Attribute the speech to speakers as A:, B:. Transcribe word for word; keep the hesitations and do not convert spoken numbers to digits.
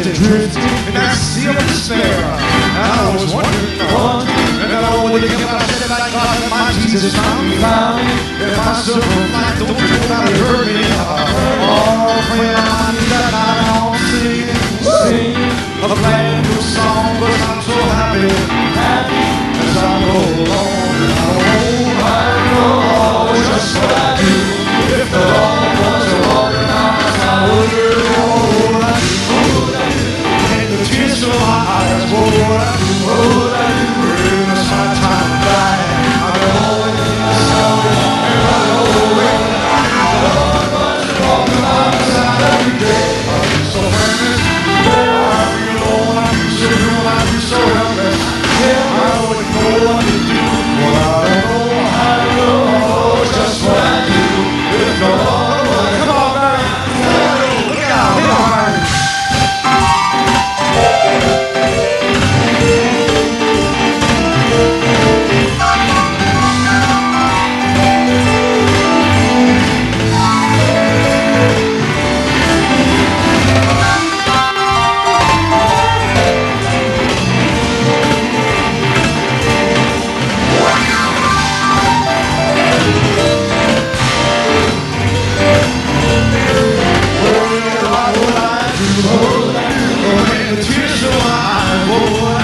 A: drifted, drifted in that sea of despair. And I was wondering, wondering, and I would have kept, I said, like God, that my Jesus found me. If I suffer flight, don't you try to hurt me. Oh, friend, I need that night on singing, sing a brand new song, but I'm so happy, happy as I go along. Oh, I know just what I do. If the Lord was a walking on my side, would you know what I do? What would I do? And the tears from my eyes, what would I do? What would I do? It's my time to die. I know it is so, and I know it. The Lord was a walking on my side every day. I feel so famous, I feel alone, I feel so blue, I feel so helpless. Yeah, I wouldn't know what to do. Well, I don't know, I don't know just what I do. If the Lord was, come on, Barry. Look out, hit hard. What would I do? What would I do? Oh, and the tears of my eyes, what would I do?